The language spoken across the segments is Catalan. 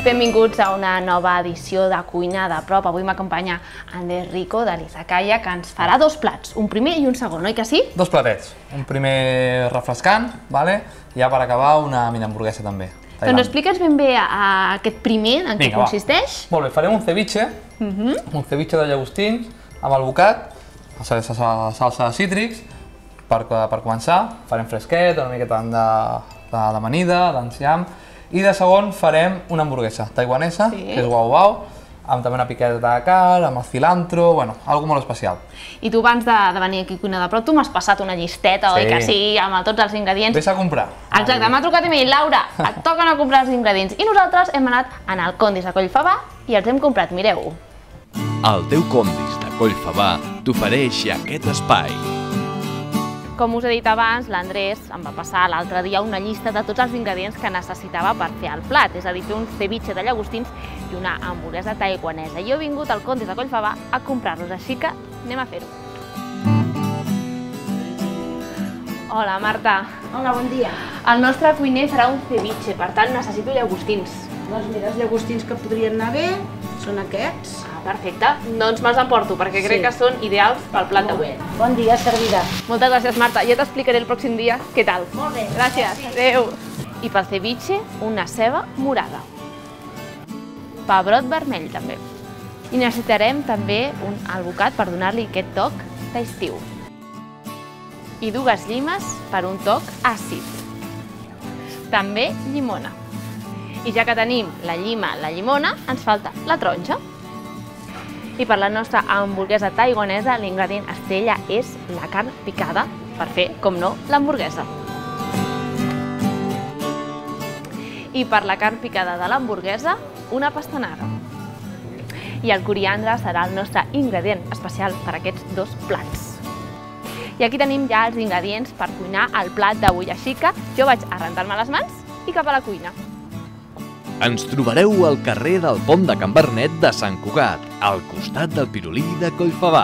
Benvinguts a una nova edició de Cuina de Prop. Avui m'acompanya Ander Rico de l'Izakaya, que ens farà dos plats, un primer i un segon, oi que sí? Dos platets, un primer refrescant, i ja per acabar una mini hamburguesa també. Doncs explica'ns ben bé aquest primer, en què consisteix. Molt bé, farem un ceviche de llagostins amb albocat, salsa de cítrics. Per començar farem fresquet, una miqueta d'amanida, d'enciam, i de segon farem una hamburguesa taiwanesa, que és guau-guau, amb també una piqueta de carn, amb el cilantro, bueno, algo molt especial. I tu abans de venir aquí a Cuina de Prop, tu m'has passat una llisteta, oi que sí, amb tots els ingredients. Vés a comprar. Exacte, m'ha trucat i m'ha dit, Laura, et toca anar a comprar els ingredients. I nosaltres hem anat al Condis de Collfabà i els hem comprat, mireu-ho. El teu Condis de Collfabà t'ofereix aquest espai. Com us he dit abans, l'Andrés em va passar l'altre dia una llista de tots els ingredients que necessitava per fer el plat, és a dir, fer un ceviche de llagostins i una hamburguesa taiwanesa. Jo he vingut al Condis de Collfabà a comprar-los, així que anem a fer-ho. Hola, Marta. Hola, bon dia. El nostre cuiner farà un ceviche, per tant necessito llagostins. Doncs mira, els llagostins que podrien anar bé són aquests. Ah, perfecte. Doncs me'ls emporto, perquè crec que són ideals pel plat d'avui. Bon dia, servirà. Moltes gràcies, Marta. Ja t'explicaré el pròxim dia què tal. Molt bé. Gràcies. Adéu. I pel ceviche, una ceba morada. Pebrot vermell, també. I necessitarem també un albocat per donar-li aquest toc d'estiu. I dues llimes per un toc àcid. També llimona. I ja que tenim la llima, la llimona, ens falta la taronja. I per la nostra hamburguesa taiwanesa, l'ingredient estrella és la carn picada per fer, com no, l'hamburguesa. I per la carn picada de l'hamburguesa, una pastanaga. I el coriandre serà el nostre ingredient especial per a aquests dos plats. I aquí tenim ja els ingredients per cuinar el plat d'avui, així que jo vaig a rentar-me les mans i cap a la cuina. Ens trobareu al carrer del Pont de Can Bernet de Sant Cugat, al costat del Pirulí de Collfabà.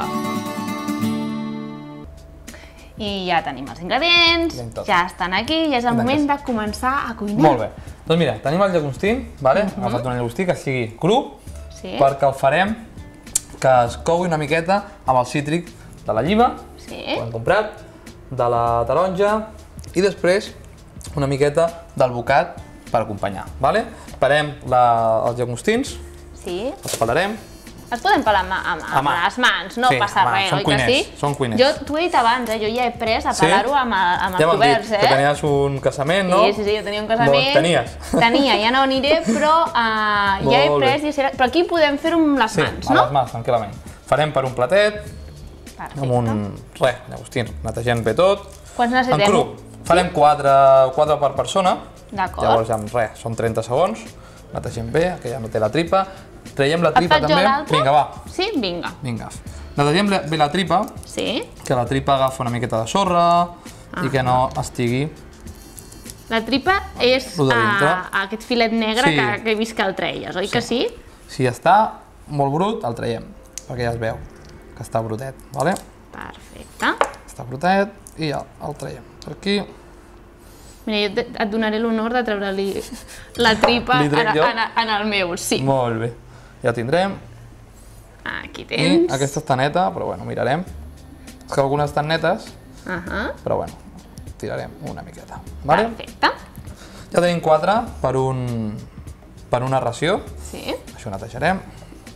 I ja tenim els ingredients, ja estan aquí i és el moment de començar a cuinar. Molt bé. Doncs mira, tenim el llagostín, hem agafat un llagostí que sigui cru, perquè el farem que es coui una miqueta amb el cítric de la llima, que hem comprat, de la taronja i després una miqueta d'albocat per acompanyar. Parem els llagostins, els pelarem. Els podem pelar amb les mans, no passa res, oi que sí? Són cuiners. Jo t'ho he dit abans, jo ja he pres a pelar-ho amb els coberts. Ja m'han dit que tenies un casament, no? Sí, jo tenia un casament. Tenies. Tenia, ja no aniré, però ja he pres, però aquí podem fer-ho amb les mans, no? Sí, amb les mans, tranquil·lament. Farem per un platet, amb un llagostins, netegem bé tot. Quants necessitem? En cru, farem 4 per persona. D'acord. Llavors, són 30 segons, netegem bé, que ja no té la tripa. Traiem la tripa també. Vinga, va. Sí? Vinga. Vinga. Netegem bé la tripa, que la tripa agafa una miqueta de sorra i que no estigui... La tripa és aquest filet negre que he vist que el treies, oi que sí? Si està molt brut, el traiem, perquè ja es veu que està brutet. Perfecte. Està brutet i ja el traiem per aquí. Mira, jo et donaré l'honor de treure-li la tripa en el meu, sí. Molt bé, ja tindrem. Aquí tens. I aquesta està neta, però bueno, mirarem. És que algunes estan netes, però bueno, tirarem una miqueta. Perfecte. Ja tenim 4 per una ració. Sí. Això ho netejarem.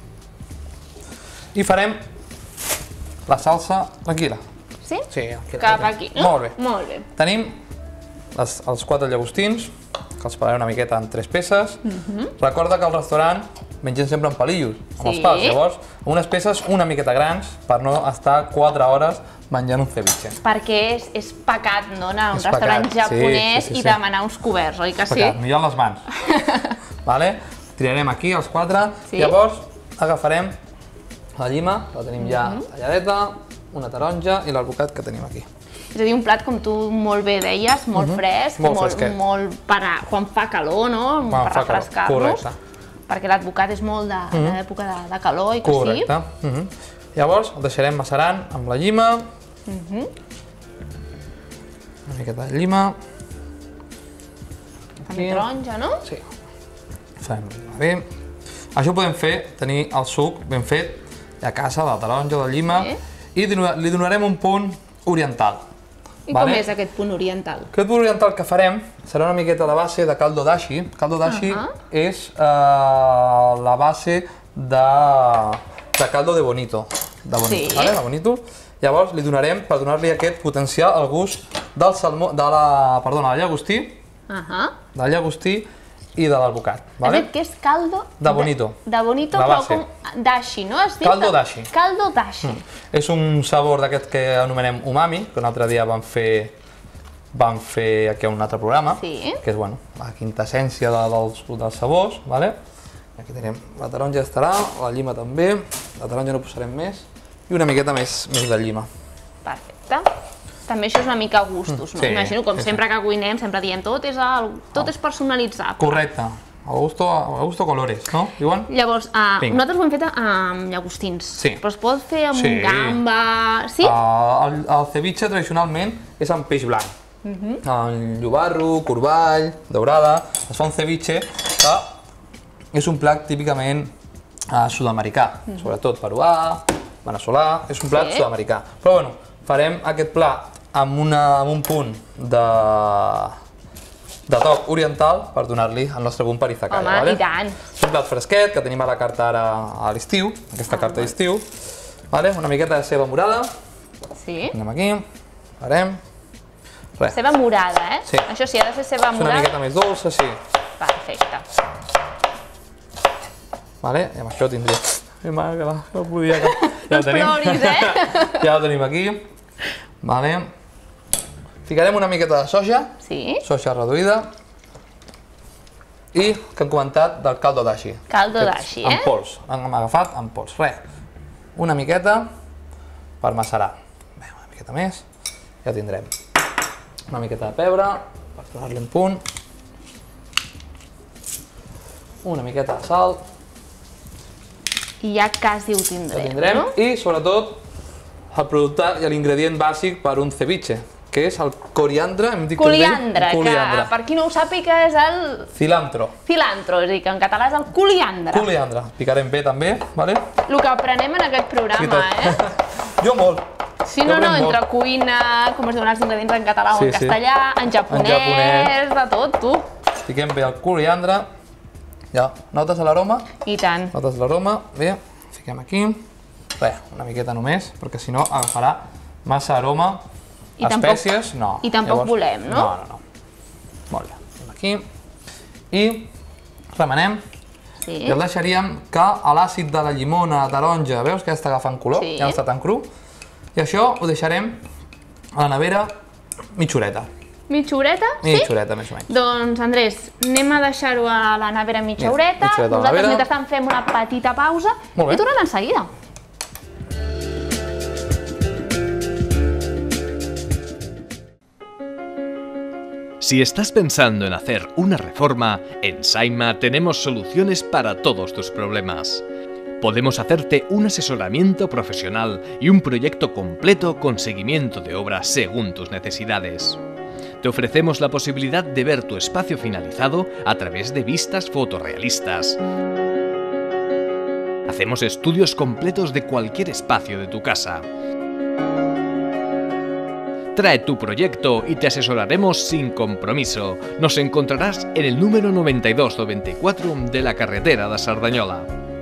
I farem la salsa tranquil·la. Sí? Sí. Cap aquí, no? Molt bé. Molt bé. Tenim els 4 llagostins, que els pelarem una miqueta en 3 peces. Recorda que al restaurant mengem sempre en palillos, amb els pals. Llavors, unes peces una miqueta grans per no estar 4 hores menjant un ceviche. Perquè és pecat, no?, anar a un restaurant japonès i demanar uns coberts, oi que sí? Pecat, millor amb les mans. Tirarem aquí els 4, llavors agafarem la llima, la tenim ja talladeta, una taronja i l'albocat que tenim aquí. És a dir, un plat, com tu molt bé deies, molt fresc, molt per quan fa calor, no? Per refrescar-nos. Perquè l'advocat és molt d'època de calor, i que sí? Correcte. Llavors el deixarem macerant amb la llima. Una miqueta de llima. També taronja, no? Sí. Bé, això ho podem fer, tenir el suc ben fet a casa, de la taronja, de la llima, i li donarem un punt oriental. I com és aquest punt oriental? Aquest punt oriental que farem serà una miqueta de base de caldo dashi. Caldo dashi és la base de caldo de bonito. De bonito. Llavors li donarem, per donar-li aquest potencial, el gust del salmó, de la llagostí, i de l'alvocat. Has dit que és caldo... De bonito. De bonito, però com dashi, no? Caldo dashi. Caldo dashi. És un sabor d'aquest que anomenem umami, que un altre dia vam fer aquí un altre programa, que és la quintessència dels sabors. Aquí tenim la taronja estarà, la llima també, la taronja no posarem més, i una miqueta més de llima. Perfecte. També això és una mica a gustos, no? Imagino, com sempre que cuinem, sempre diem tot és personalitzable. Correcte. A gusto colores, no? Diuen? Llavors, nosaltres ho hem fet amb llagostins, però es pot fer amb gamba... Sí? El ceviche tradicionalment és amb peix blanc. Amb llobarro, corball, daurada... Es fa un ceviche que és un plat típicament sud-americà, sobretot peruà, veneçolà, és un plat sud-americà. Però bueno, farem aquest plat amb un punt de toc oriental per donar-li el nostre punt perizacari. Home, i tant! És un plat fresquet que tenim a la carta ara a l'estiu, aquesta carta d'estiu. Una miqueta de ceba morada. Sí. Anem aquí, farem. Ceba morada, eh? Sí. Això sí, ha de ser ceba morada. És una miqueta més dolça, sí. Perfecte. I amb això tindria... Que no podia... No ens ploris, eh? Ja ho tenim aquí. Ficarem una miqueta de soja, soja reduïda, i que hem comentat del caldo dashi. Caldo dashi, eh? En pols, hem agafat en pols. Una miqueta per macerar. Una miqueta més, ja tindrem. Una miqueta de pebre, per donar-li un punt. Una miqueta de sal. I ja quasi ho tindrem, no? I sobretot el producte i l'ingredient bàsic per un ceviche, que és el coriandre. Coriandre, que per qui no ho sàpiga és el... Cilantro. Cilantro, és a dir, que en català és el coriandre. Coriandre, picarem bé també, vale? El que aprenem en aquest programa, eh? Jo molt. Sí, no, entre cuina, com es diuen els ingredients en català o en castellà, en japonès, de tot, tu. Piquem bé el coriandre. Ja, notes l'aroma? I tant. Notes l'aroma, bé, fiquem aquí. Una miqueta només, perquè si no agafarà massa aroma. Espècies, no. I tampoc volem, no? No. Molt bé, anem aquí. I remenem. I el deixaríem que l'àcid de la llimona, la taronja, veus que ja està agafant color? Ja no està tan cru. I això ho deixarem a la nevera mitja horeta. Mitja horeta? Mitja horeta, més o menys. Doncs, Andrés, anem a deixar-ho a la nevera mitja horeta. Nosaltres, mentrestant, fem una petita pausa i tornem en seguida. Si estás pensando en hacer una reforma, en Saima tenemos soluciones para todos tus problemas. Podemos hacerte un asesoramiento profesional y un proyecto completo con seguimiento de obra según tus necesidades. Te ofrecemos la posibilidad de ver tu espacio finalizado a través de vistas fotorrealistas. Hacemos estudios completos de cualquier espacio de tu casa. Trae tu proyecto y te asesoraremos sin compromiso. Nos encontrarás en el número 9294 de la carretera de Cerdanyola.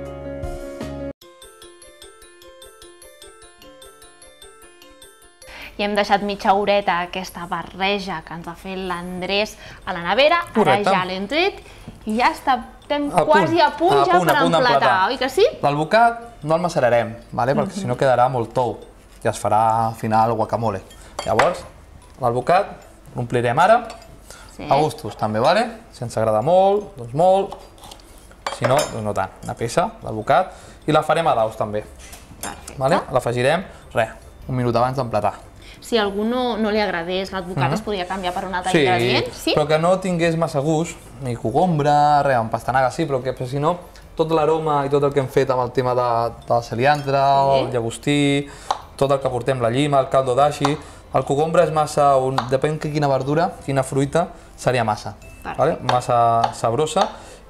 I hem deixat mitja horeta aquesta barreja que ens ha fet l'Andrés a la nevera. Ara ja l'hem tret i ja estem quasi a punt ja per emplatar, oi que sí? L'alvocat no el macerarem, perquè si no quedarà molt tou i es farà al final guacamole. Llavors, l'alvocat l'omplirem ara, a gustos també, si ens agrada molt, doncs molt, si no, doncs no tant. Una peça d'alvocat i la farem a daus també. L'afegirem, un minut abans d'emplatar. Si a algú no li agradés l'advocat, es podria canviar per un altre ingredient? Sí, però que no tingués massa gust, ni cogombre, amb pastanaga sí, però que si no, tot l'aroma i tot el que hem fet amb el tema del celiantre, el llagostí, tot el que portem, la llima, el caldo dashi, el cogombre és massa, depèn de quina verdura, quina fruita, seria massa sabrosa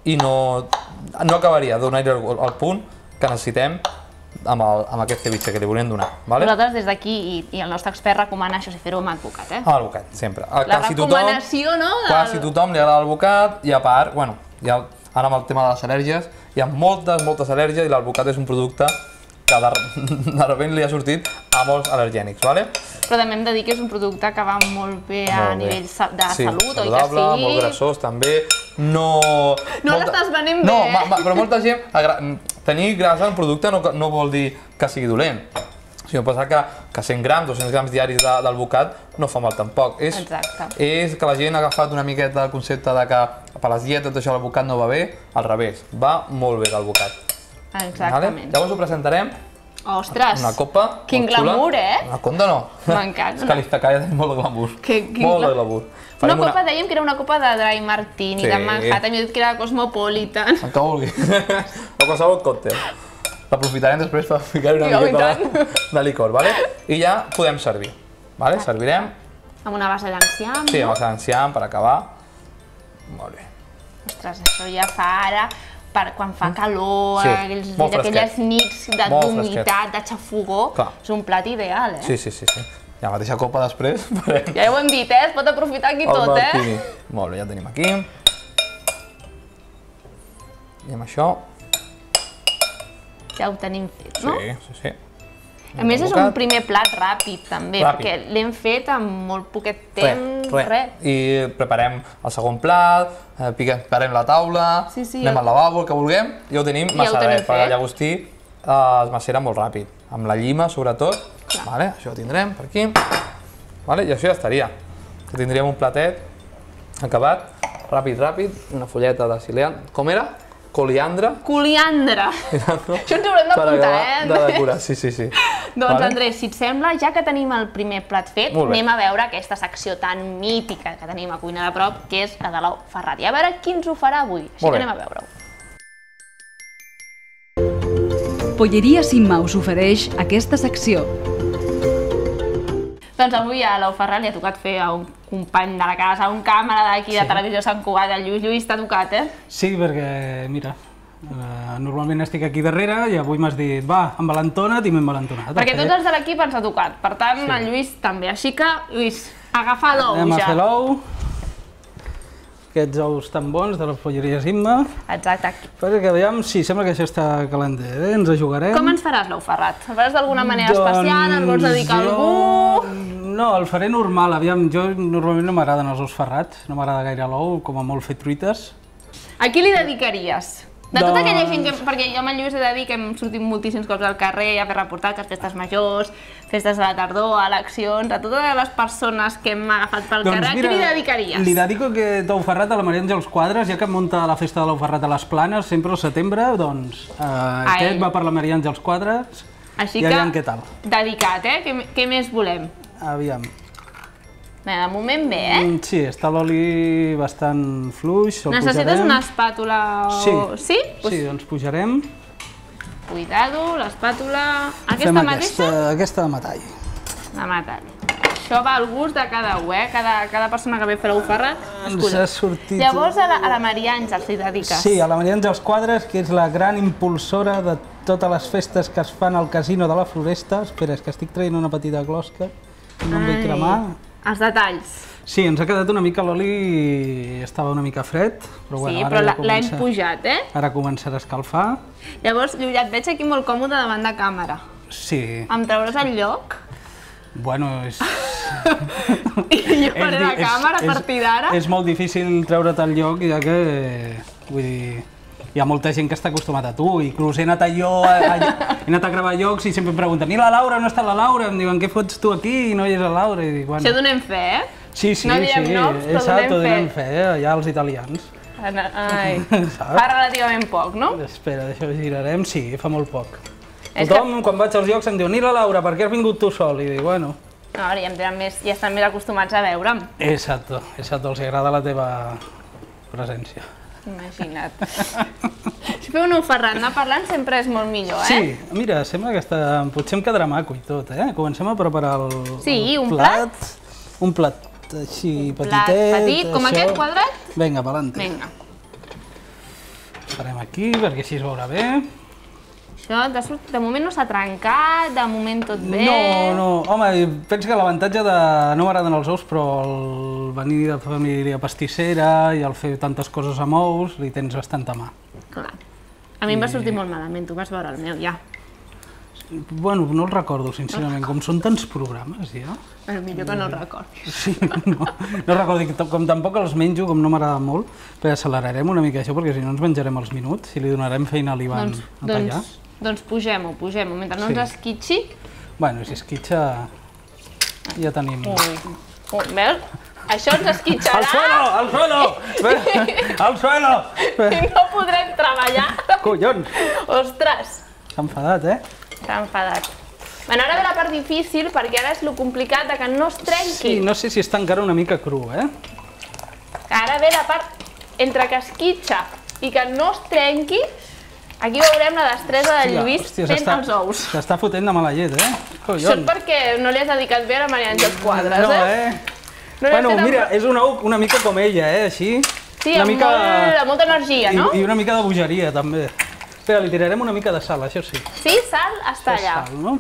i no acabaria de donar-hi el punt que necessitem amb aquest ceviche que li volíem donar. Nosaltres des d'aquí i el nostre expert recomana això, fer-ho amb advocat, eh? Amb advocat, sempre. La recomanació, no? Quasi tothom li agrada l'advocat i a part, bueno, ara amb el tema de les al·lèrgies, hi ha moltes al·lèrgies i l'advocat és un producte que de repente li ha sortit a molts al·lergènics, vale? Però també hem de dir que és un producte que va molt bé a nivell de salut, oi que sí? Saludable, molt grassós també, no l'estàs venent bé, eh? No, però molta gent, tenir grasa en un producte no vol dir que sigui dolent. Si no passa que 100 grams, 200 grams diaris d'alvocat no fa mal tampoc. Exacte. És que la gent ha agafat una miqueta el concepte de que per les dietes tot això l'alvocat no va bé, al revés, va molt bé l'alvocat. Exactament. Llavors ho presentarem. Ostres! Una copa. Quin glamour, eh? Una conda no. M'encanta. És que l'Iztakaya té molt de glamour. Molt de glamour. Una copa, dèiem que era una copa de Dry Martini, de Manhattan, m'he dit que era Cosmopolitan. El que vulgui. O qualsevol còctel. L'aprofitarem després per ficar-hi una miqueta de licor, vale? I ja podem servir. Vale? Servirem. Amb una base d'enciam, no? Sí, amb base d'enciam per acabar. Molt bé. Ostres, això ja fa ara, quan fa calor, aquelles nits d'humitat, de xafogó, és un plat ideal, eh? Sí. I la mateixa copa després farem... Ja ho hem dit, eh? Es pot aprofitar aquí tot, eh? Molt bé, ja tenim aquí. I amb això... Ja ho tenim fet, no? Sí. A més, és un primer plat ràpid, també, perquè l'hem fet amb molt poquet temps, res. I preparem el segon plat, preparem la taula, anem al lavabo, el que vulguem, i ja ho tenim massa res, perquè el llagostí es macera molt ràpid, amb la llima sobretot. Això ho tindrem per aquí, i això ja estaria. Tindríem un platet acabat, ràpid, una fulleta de cilian. Com era? Coliandre. Coliandre. Això ens ho haurem d'apuntar, eh? De decorar, sí. Doncs Andrés, si et sembla, ja que tenim el primer plat fet, anem a veure aquesta secció tan mítica que tenim a Cuina de Prop, que és la de l'ou ferrat. I a veure qui ens ho farà avui. Així que anem a veure-ho. Polleria Simma us ofereix aquesta secció. Doncs avui a l'ou ferrat li ha tocat fer a un company de la casa, un càmera d'aquí de Televisió Sant Cugat, el Lluís. Lluís, t'ha tocat, eh? Sí, perquè, mira, normalment estic aquí darrere i avui m'has dit, va, envalentona't i m'he envalentonat. Perquè tots els de l'equip ens ha tocat, per tant, el Lluís també. Així que, Lluís, agafa l'ou ja. Anem a fer l'ou. Aquests ous tan bons de la polleria Simma. Exacte. Perquè aviam, sí, sembla que això està calentet, ens ajugarem. Com ens faràs l'ou ferrat? El faràs d'alguna manera especial? El vols dedicar a algú? No, el faré normal, aviam, jo normalment no m'agraden els ous ferrats, no m'agrada gaire l'ou, com a molt fer truites. A qui li dedicaries? De tota aquella gent que... Perquè jo amb el Lluís he de dir que hem sortit moltíssims cops al carrer a fer reportatges, festes majors, festes de la tardor, eleccions, a totes les persones que hem agafat pel carrer, a qui li dedicaries? Li dedico aquest ou ferrat a la Maria Àngels Quadres, ja que munta la festa de l'ou ferrat a les Planes, sempre al setembre, doncs aquest va per la Maria Àngels Quadres i aviam què tal. Dedicat, eh? Què més volem? Aviam. De moment bé, eh? Sí, està l'oli bastant fluix, el pujarem. Necessites una espàtula o... Sí, doncs pujarem. Cuidado, l'espàtula... Aquesta mateixa? Aquesta de metall. De metall. Això va al gust de cada un, eh? Cada persona que ve a fer l'ou ferrat escull. Llavors a la Maria Àngels li dediques? Sí, a la Maria Àngels Quadres, que és la gran impulsora de totes les festes que es fan al Casino de la Floresta. Espera, és que estic traient una petita closca, no em vull cremar. Els detalls. Sí, ens ha quedat una mica, l'oli estava una mica fred, però bueno, ara ja comença... Sí, però l'hem pujat, eh? Ara començarà a escalfar. Llavors, Lluís, et veig aquí molt còmode davant de càmera. Sí. Em trauràs el lloc? Bueno, és... I jo faré la càmera a partir d'ara? És molt difícil treure't el lloc, ja que... Vull dir... Hi ha molta gent que està acostumat a tu, inclús he anat a gravar llocs i sempre em pregunten i la Laura, on està la Laura? Em diuen, què fots tu aquí i no hi és la Laura? Això donem fe, eh? Sí, no diem noms, però donem fe, ja els italians. Ai, fa relativament poc, no? Espera, això ho girarem, sí, fa molt poc. Tothom, quan vaig als llocs, em diu, i la Laura, per què has vingut tu sol? I dic, bueno... No, ja estan més acostumats a veure'm. Exacte, els agrada la teva presència. Imagina't. Si feu un ou ferrat, anar parlant sempre és molt millor, eh? Sí, mira, sembla que potser em quedarà maco i tot, eh? Comencem a preparar el plat. Un plat així petitet. Plat petit, com aquest quadrat? Vinga, pa'lante. Vinga. farem aquí perquè així es veurà bé. Això de moment no s'ha trencat, de moment tot bé. No, home, penso que l'avantatge de... no m'agraden els ous, però el venir de família pastissera i el fer tantes coses amb ous, li tens bastanta mà. Clar. A mi em va sortir molt malament, tu vas veure el meu, ja. Bueno, no el recordo, sincerament, com són tants programes, ja. Però millor que no el recordi. Sí, no recordo, com tampoc els menjo, com no m'agrada molt, però accelerarem una mica això, perquè si no ens menjarem els minuts i li donarem feina a l'Ivan a tallar. Doncs pugem-ho, mentre no ens esquitxi. Bueno, si esquitxa ja tenim... Ui, veus? Això ens esquitxarà... Al suelo! Al suelo! I no podrem treballar. Collons! Ostres! S'ha enfadat, S'ha enfadat. Bueno, ara ve la part difícil, perquè ara és lo complicat de que no es trenqui. Sí, no sé si està encara una mica cru, Ara ve la part entre que esquitxa i que no es trenqui. Aquí veurem la destresa del Lluís fent els ous. S'està fotent de mala llet, Collons. Això és perquè no li has dedicat bé a la Maria Àngels Quadres, Bueno, mira, és un ou una mica com ella, així. Sí, amb molta energia, no? I una mica de bogeria, també. Espera, li tirarem una mica de sal, això sí. Sí, sal està allà. Sal, no?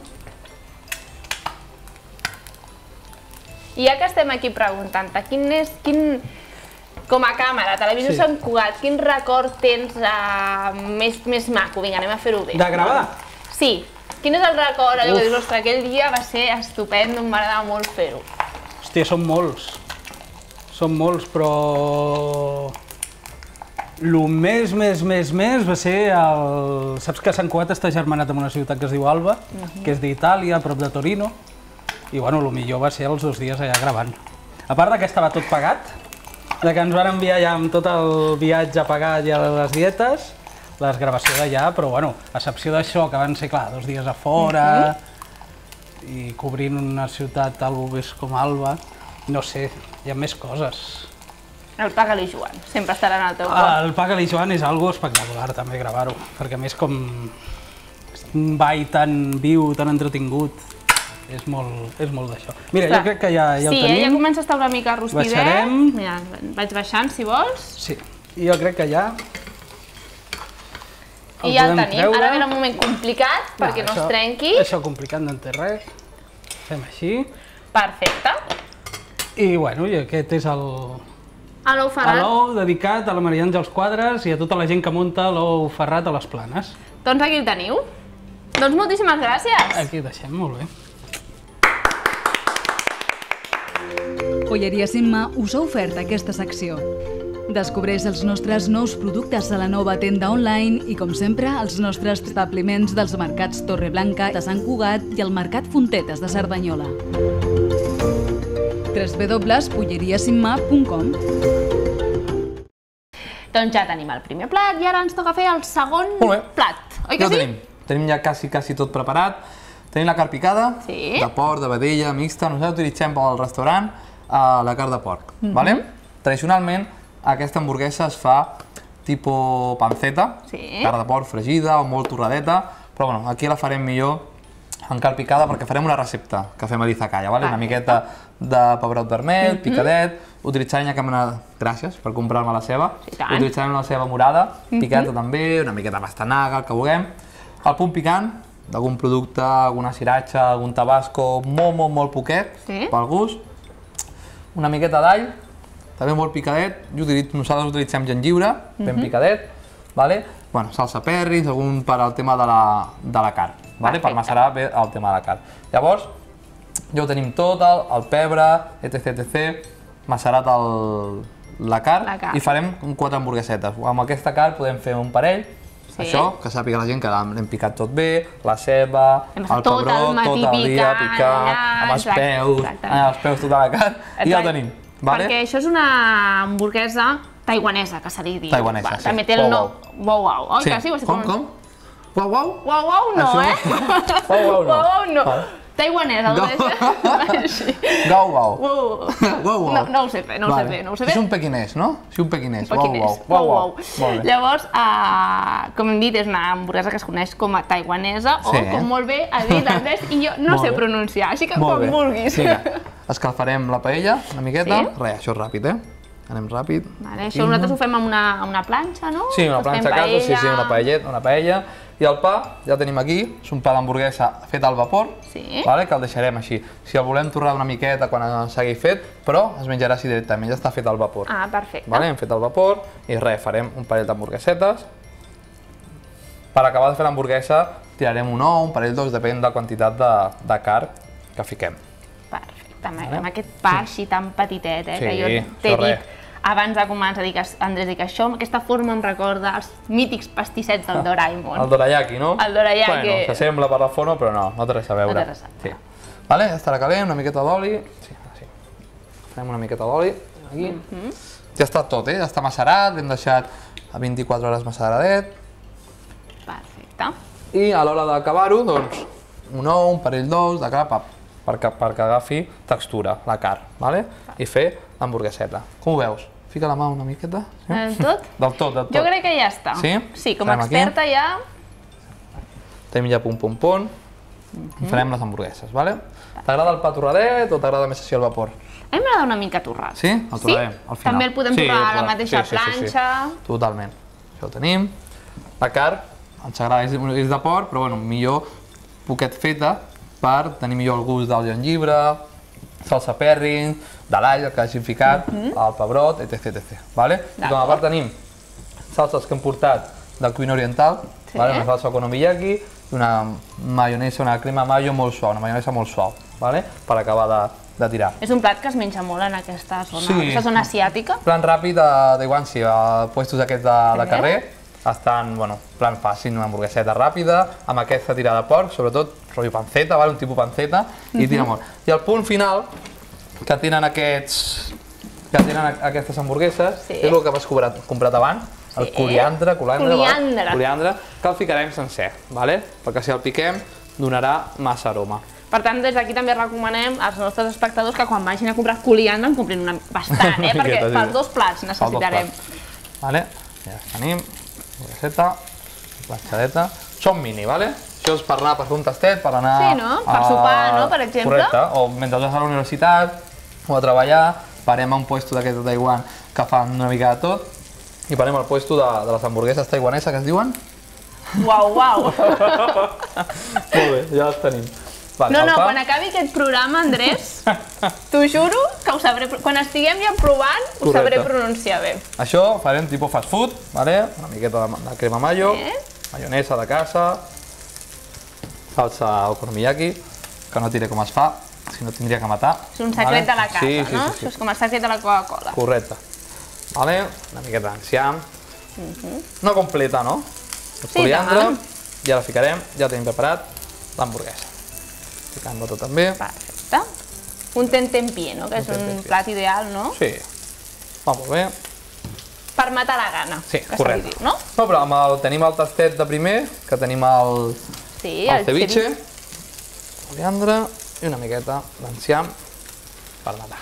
I ja que estem aquí preguntant-te, com a càmera, Televisió Sant Cugat, quin record tens més maco? Vinga, anem a fer-ho bé. De gravar? Sí. Quin és el record? Allò que dius, ostres, aquell dia va ser estupendo, m'agradava molt fer-ho. Hòstia, són molts. Són molts, però... El més va ser el... Saps que Sant Cugat està germanat amb una ciutat que es diu Alba, que és d'Itàlia, a prop de Torino, i bueno, el millor va ser els 2 dies allà gravant. A part que estava tot pagat, que ens van enviar ja amb tot el viatge pagat i les dietes, les gravacions d'allà, però bueno, a excepció d'això, que van ser, clar, 2 dies a fora, i cobrint una ciutat com Alba, no sé, hi ha més coses. El Paga-li Joan, sempre estarà en el teu cor. El Paga-li Joan és algo espectacular, també, gravar-ho, perquè a més com un ball tan viu, tan entretingut, és molt d'això. Mira, jo crec que ja ho tenim. Sí, ja comença a estar una mica rostidet. Baixarem. Mira, vaig baixant, si vols. Sí, i jo crec que ja... I ja el tenim. Ara ve un moment complicat, perquè no es trenqui. Això complicat no en té res. Fem així. Perfecte. I bueno, i aquest és l'ou ferrat. L'ou dedicat a la Maria Àngels Quadres i a tota la gent que munta l'ou ferrat a les Planes. Doncs aquí el teniu. Doncs moltíssimes gràcies. Aquí el deixem, molt bé. Joieria Simma us ha ofert aquesta secció. Descobreix els nostres nous productes a la nova tenda online i, com sempre, els nostres establiments dels mercats Torreblanca de Sant Cugat i el Mercat Fontetes de Cerdanyola. www.joieriasimma.com. Doncs ja tenim el primer plat i ara ens toca fer el segon plat, oi que sí? Tenim ja quasi tot preparat. Tenim la carn picada, de porc, de vedella, mixta. Nosaltres utilitzem pel restaurant la carn de porc. Tradicionalment, aquesta hamburguesa es fa tipus panceta, carn de porc fregida o molt torradeta, però bueno, aquí la farem millor en carn picada perquè farem una recepta que fem a l'Izakaya, una miqueta de pebrot vermell, picadet, utilitzarem gràcies per comprar-me la ceba, utilitzarem la ceba morada, picada també, una miqueta pastanaga, el que vulguem, el punt picant, d'algun producte, alguna sriracha, algun tabasco, molt poquet, pel gust, una miqueta d'all, també molt picadet, nosaltres utilitzem gengibre, ben picadet, salsa perris, algun per al tema de la carn, per macerar bé el tema de la carn. Llavors, ja ho tenim tot, el pebre, etc, macerat la carn i farem 4 hamburguesetes. Amb aquesta carn podem fer un parell, això, que sàpiga la gent que l'hem picat tot bé, la ceba, el pebrot, tot el dia picat, amb els peus, tota la carn, i ja ho tenim. Perquè això és una hamburguesa taiwanesa, que se li diu. Taiwanesa, sí. També té el nom wow-wow, oi que sí? Com? Wow-wow? Wow-wow no, Wow-wow no. Taiwanesa, el deixa? Gau-gau. No ho sé fer, És un pequinès, no? Sí, un pequinès. Wow-wow. Llavors, com hem dit, és una hamburguesa que es coneix com a taiwanesa o, com molt bé ha dit l'Andrés, i jo no sé pronunciar, així que quan vulguis. Escalfarem la paella una miqueta. Res, això és ràpid, anem ràpid. Això nosaltres ho fem amb una planxa, no? Sí, una planxa a casa, sí, una paella. I el pa, ja tenim aquí, és un pa d'hamburguesa fet al vapor, que el deixarem així. Si el volem torrar una miqueta quan s'hagi fet, però es menjarà així directament, ja està fet al vapor. Ah, perfecte. Hem fet al vapor i res, farem un parell d'hamburguesetes. Per acabar de fer l'hamburguesa tirarem un ou, un parell d'ous, depèn de la quantitat de carn que fiquem. Perfecte, amb aquest pa així tan petitet, que jo t'he dit abans de començar a dir que, Andrés, que aquesta forma em recorda els mítics pastissets del Doraemon. El dorayaki, no? El dorayaki. Bueno, s'assembla per la forma, però no té res a veure. No té res a veure. Ja estarà calent, una miqueta d'oli. Sí. Farem una miqueta d'oli, aquí. Ja està tot, ja està macerat, l'hem deixat a 24 hores maceradet. Perfecte. I a l'hora d'acabar-ho, doncs, un ou, un parell d'ous de gra perquè agafi textura, la carn, i fer l'hamburgueseta. Com ho veus? Fica la mà una miqueta. Del tot? Del tot. Jo crec que ja està. Sí? Sí, com a experta ja... Tenim ja punt. I farem les hamburgueses, vale? T'agrada el pa torradet o t'agrada més així al vapor? A mi m'agrada una mica torrat. Sí? El torrarem, al final. També el podem torrar a la mateixa planxa. Totalment. Això ho tenim. La carn, ens agrada, és de porc, però millor poquet feta per tenir millor el gust del jengibre, salsa perrin, de l'all que hagin ficat, el pebrot, etc. I com a part tenim salses que hem portat de cuina oriental, una salsa okonomiyaki i una maionesa, una crema mayo molt suau, una maionesa molt suau, per acabar de tirar. És un plat que es menja molt en aquesta zona asiàtica? Plan ràpid de Taiwan, sí, a puestos aquests de carrer, estan, plan fàcil, una hamburgueseta ràpida, amb aquesta tirada de porc, sobretot rotllo panceta, un tipus panceta, i tira molt. I el punt final que tenen aquestes hamburgueses és el que has comprat abans, el coriandre, que el ficarem sencer, perquè si el piquem donarà massa aroma. Per tant, des d'aquí també recomanem als nostres espectadors que quan vagin a comprar coriandre en comprin bastant, perquè pels 2 plats necessitarem. Ja tenim. Hamburgueseta, planxadeta, són mini, Això és per anar per fer un tastet, per anar... Sí, no? Per sopar, per exemple? Correcte, o mentre vas a la universitat o a treballar, parem a un puesto d'aquest de Taiwan que fan una mica de tot i parem al puesto de les hamburgueses taiwaneses que es diuen. Uau! Molt bé, ja les tenim. Quan acabi aquest programa, Andrés, t'ho juro que ho sabré, quan estiguem ja provant, ho sabré pronunciar bé. Això farem tipus fast food, una miqueta de crema mayo, maionesa de casa, salsa okonomiyaki, que no diré com es fa, si no tindria que matar. És un secret de la casa, no? Això és com el secret de la Coca-Cola. Correcte. Una miqueta d'enciam, no completa, no? El coriandre, ja la ficarem, ja tenim preparat l'hamburguesa. Ficant-lo tot també. Perfecte. Un tentempié, no? Que és un plat ideal, no? Sí. Va molt bé. Per matar la gana, que se li diu, no? No, però tenim el tastet de primer, que tenim el ceviche, coriandre i una miqueta d'enciam per matar.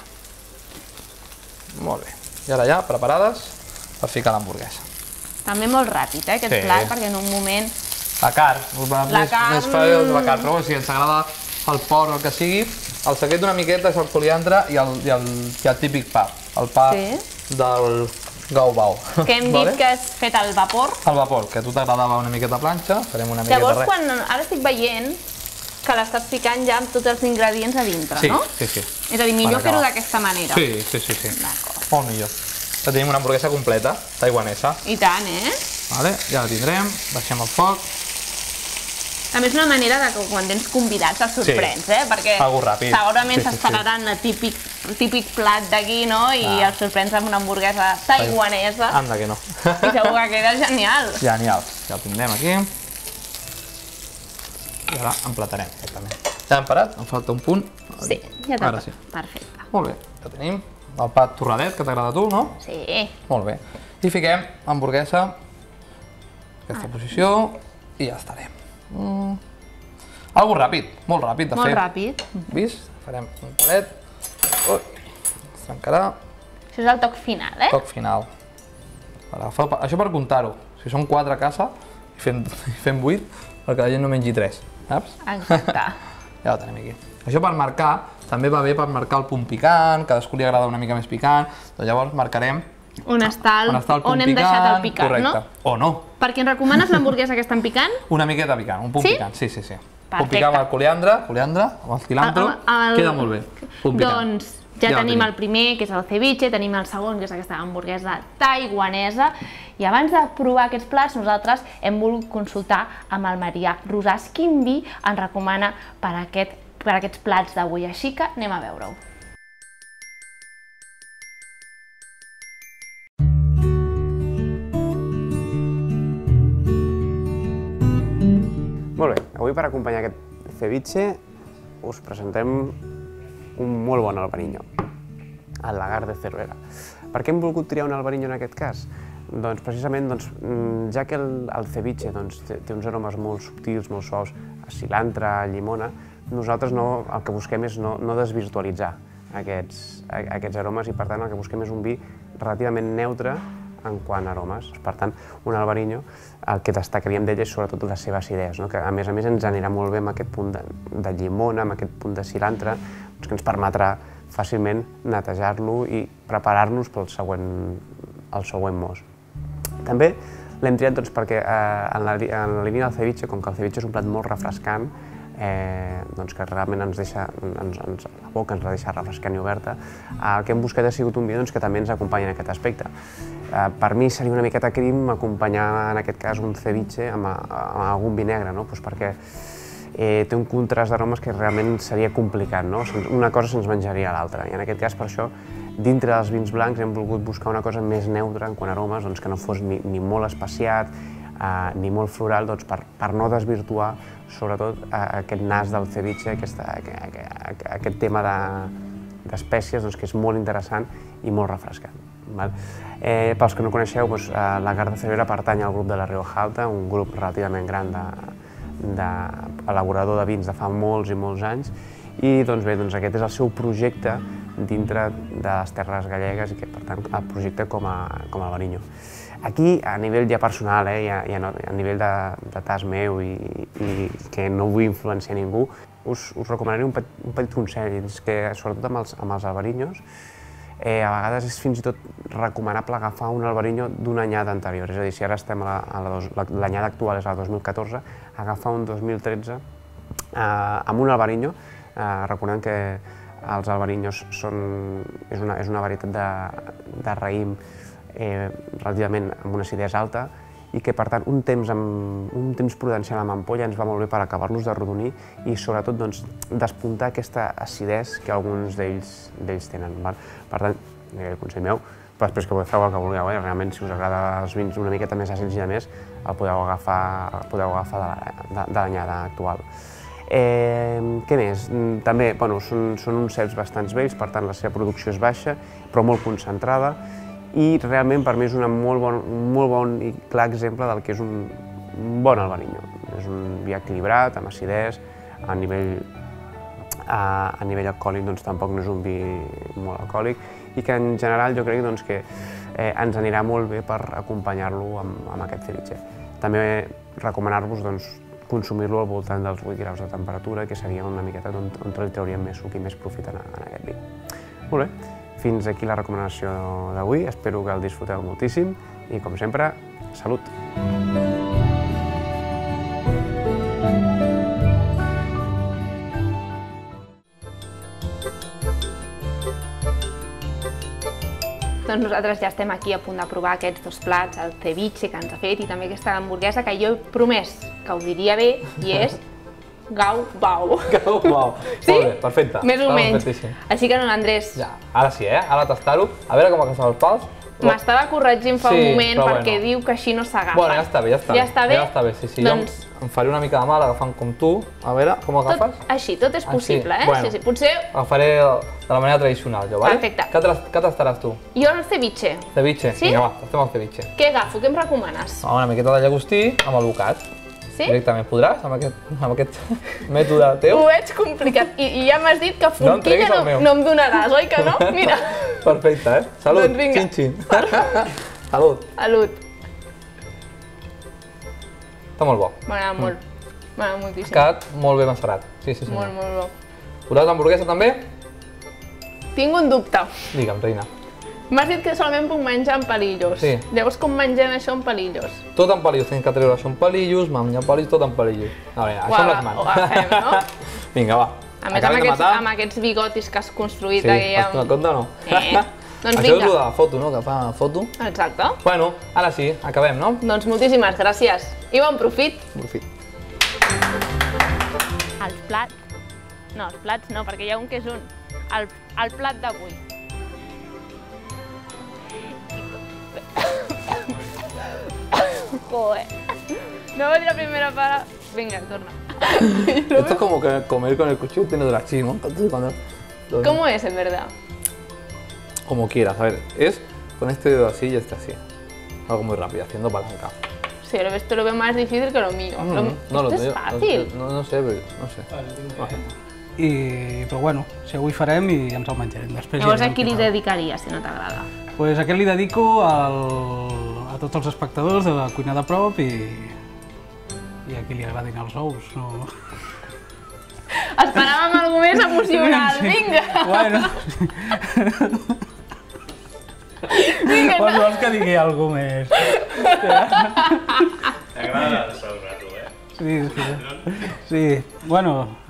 Molt bé. I ara ja, preparades per ficar l'hamburguesa. També molt ràpid, aquest plat, perquè en un moment... La carn, més fàcil la carn, però si ens agrada el porc o el que sigui, el secret d'una miqueta és el coriandre i el típic pa, el pa del gao-bao. Que hem dit que és fet al vapor. Al vapor, que a tu t'agradava una miqueta planxa, farem una miqueta res. Llavors, ara estic veient que l'estàs ficant ja amb tots els ingredients a dintre, no? Sí. És a dir, millor fer-ho d'aquesta manera. Sí. Molt millor. Ja tenim una hamburguesa completa, taiwanesa. I tant, Ja la tindrem, baixem el foc. També és una manera que quan tens convidats els sorprens, perquè segurament s'esperaran el típic plat d'aquí, no? I els sorprens amb una hamburguesa taiwanesa. Anda que no. I segur que queda genial. Genial. Ja el tindrem aquí. I ara emplatarem directament. Ja hem parat? Em falta un punt. Sí, ja t'ha parat. Perfecte. Molt bé, ja tenim el pa torradet, que t'agrada a tu, no? Sí. Molt bé. I fiquem l'hamburguesa en aquesta posició i ja estarem. Algo ràpid, molt ràpid de fer. Molt ràpid. Vist? Farem un palet. Es trencarà. Això és el toc final, Toc final. Això per comptar-ho. Si són 4 a casa, fem 8 perquè la gent no mengi 3, saps? Exacte. Ja ho tenim aquí. Això per marcar també va bé per marcar el punt picant, cadascú li agrada una mica més picant, doncs llavors marcarem on hem deixat el picant, no? O no. Per què ens recomanes l'hamburguesa aquesta en picant? Una miqueta picant, un punt picant, sí. Punt picant amb el coliandre, amb el cilantro, queda molt bé. Doncs ja tenim el primer, que és el ceviche, tenim el segon, que és aquesta hamburguesa taiwanesa, i abans de provar aquests plats, nosaltres hem volgut consultar amb el Marià Rosàs quin vi ens recomana per aquests plats d'avui, així que anem a veure-ho. Molt bé, avui per acompanyar aquest ceviche us presentem un molt bon albariño, el Lagar de Cervera. Per què hem volgut triar un albariño en aquest cas? Doncs precisament, ja que el ceviche té uns aromes molt subtils, molt suaus, a cilantre, a llimona, nosaltres el que busquem és no desvirtualitzar aquests aromes i per tant el que busquem és un vi relativament neutre en quant a aromes. Per tant, un albariño, el que destacaríem d'ell és sobretot la seva acidesa, que a més ens anirà molt bé amb aquest punt de llimona, amb aquest punt de cilantre, que ens permetrà fàcilment netejar-lo i preparar-nos pel següent mos. També l'hem triat perquè en la línia del ceviche, com que el ceviche és un plat molt refrescant, que realment la boca ens la deixa refrescant i oberta, el que hem buscat ha sigut un vi que també ens acompanyi en aquest aspecte. Per mi seria una miqueta crim acompanyar en aquest cas un ceviche amb algun vi negre, perquè té un contrast d'aromes que realment seria complicat, una cosa se'ns menjaria a l'altra, i en aquest cas per això dintre dels vins blancs hem volgut buscar una cosa més neutra en quant a aromes, que no fos ni molt especiat ni molt floral, per no desvirtuar sobretot aquest nas del ceviche, aquest tema d'espècies que és molt interessant i molt refrescant. Pels que no coneixeu, Lagar de Cervera pertany al grup de la Rioja Alta, un grup relativament gran d'elaborador de vins de fa molts i molts anys, i aquest és el seu projecte dintre de les terres gallegues i que, per tant, el projecte com a albariño. Aquí, a nivell ja personal, a nivell de tas meu i que no vull influenciar ningú, us recomanaré un petit consell, és que sobretot amb els albariños, a vegades és fins i tot recomanable agafar un albariño d'una anyada anterior, és a dir, si ara estem l'anyada actual és la 2014, agafar un 2013 amb un albariño, recordem que els albariños és una varietat de raïm relativament amb una acidesa alta i que, per tant, un temps prudencial amb ampolla ens va molt bé per acabar-los d'arrodonir i, sobretot, despuntar aquesta acidesa que alguns d'ells tenen. Per tant, el consell meu, però després que feu el que vulgueu, realment, si us agrada els vins una miqueta més àcids i de més, el podeu agafar de l'anyada actual. Què més? També són uns ceps bastant vells, per tant la seva producció és baixa, però molt concentrada, i realment per mi és un molt bon i clar exemple del que és un bon albariño. És un vi equilibrat, amb acidesa, a nivell alcohòlic tampoc no és un vi molt alcohòlic i que en general jo crec que ens anirà molt bé per acompanyar-lo amb aquest ceviche. També recomanar-vos consumir-lo al voltant dels 8 graus de temperatura, que seria una miqueta on li trauríem més suc i més profit en aquest vi. Molt bé, fins aquí la recomanació d'avui, espero que el disfruteu moltíssim i, com sempre, salut! Doncs nosaltres ja estem aquí a punt de provar aquests dos plats, el ceviche que ens ha fet i també aquesta hamburguesa que jo he promès que ho diria bé i és gau-bau. Gau-bau. Sí? Molt bé, perfecte. Més o menys. Així que no, Andrés. Ja, ara sí, ara tastar-ho. A veure com agafen els pals. M'estava corregint fa un moment perquè diu que així no s'agafa. Bueno, ja està bé, ja està bé. Ja està bé? Ja està bé, sí. Jo em faré una mica de mal agafant com tu. A veure, com agafes? Així, tot és possible, eh? Sí, potser... Agafaré de la manera tradicional, jo, vale? Perfecte. Què tastaràs tu? Jo el ceviche. Ceviche? Sí? Vinga, va, tastem el ceviche. Què agafo? Què em recomanes? Una miqueta de llagostí amb el bocat. Sí? Directament podràs, amb aquest mètode teu? Ho veig complicat. I ja m'has dit que forquilla no em donaràs, oi que no? Mira. Perfecte, eh? Salut. Doncs vinga. Xin-xin. Salut. Salut. Està molt bo. M'agrada molt. M'agrada moltíssim. Quedat molt bé macerat. Sí. Molt bo. Posaràs l'hamburguesa també? tinc un dubte. Digue'm, reina. M'has dit que solament puc menjar en palillos. Sí. Llavors, com mengem això en palillos? Tot en palillos, tens que treure això en palillos, menjar palillos, tot en palillos. A veure, això amb les mans. Ho agafem, no? Vinga, va. A més, amb aquests bigotis que has construït aquí... Sí, has donat compte o no? Doncs això és el de la foto, no? Que fa foto. Exacte. Bueno, ara sí, acabem, no? Doncs moltíssimes gràcies. I bon profit. Profit. Els plats... No, els plats no, perquè hi ha un que és un. El plat d'avui. Joder. No voy a dir la primera para... Venga, torna. Esto es como que comer con el cuchillo tiene de así, ¿no? ¿Cómo es en verdad? Como quieras, a ver, es con este dedo así y este así. Algo muy rápido, haciendo palanca. Sí, pero esto lo veo más difícil que lo mío. Esto es fácil. No sé, però no sé. Però bueno, si avui farem i ens el menjarem. Llavors a qui li dedicaries, si no t'agrada? Doncs aquest li dedico a tots els espectadors de la cuina de prop i a qui li agradin els ous. No... Esperàvem alguna més emocional, vinga! Bueno... Vinga, no. Vols que digui alguna més? T'agrada el sous a tu, eh? Sí. Bueno...